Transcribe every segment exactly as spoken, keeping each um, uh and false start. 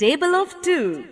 Table of two.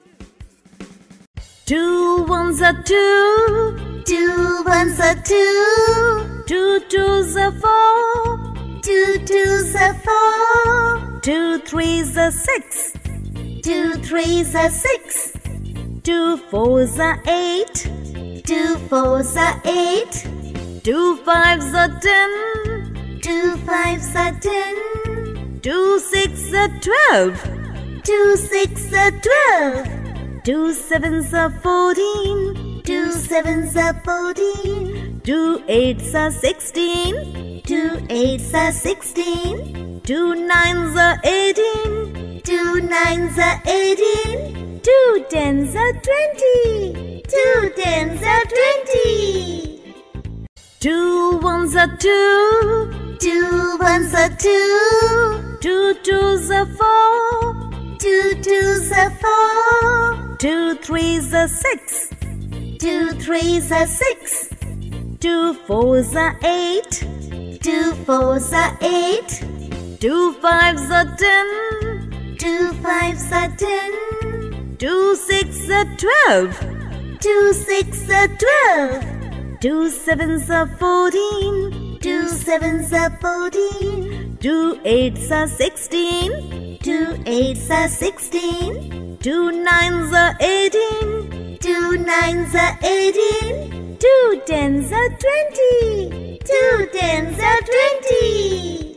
Two ones are two. Two ones are two. Two twos are four. Two twos are four. Two threes are six. Two threes are six. Two fours are eight. Two fours are eight. Two fives are ten. Two fives are ten. Two six are twelve. Two six are twelve. Two sevens are fourteen. Two sevens are fourteen. Two eights are sixteen. Two eights are sixteen. Two nines are eighteen. Two nines are eighteen. Two tens are twenty. Two tens are twenty. Two ones are two. Two ones are two. Two twos are four. Two twos are four. Two threes are six. Two threes are six. Two fours are eight. Two fours are eight. Two fives are ten. Two fives are ten. Two six are twelve. Two six are twelve. Two sevens are fourteen. Two sevens are fourteen. Two eights are sixteen. Two eights are sixteen. Two nines are eighteen. Two nines are eighteen. Two tens are twenty. Two tens are twenty.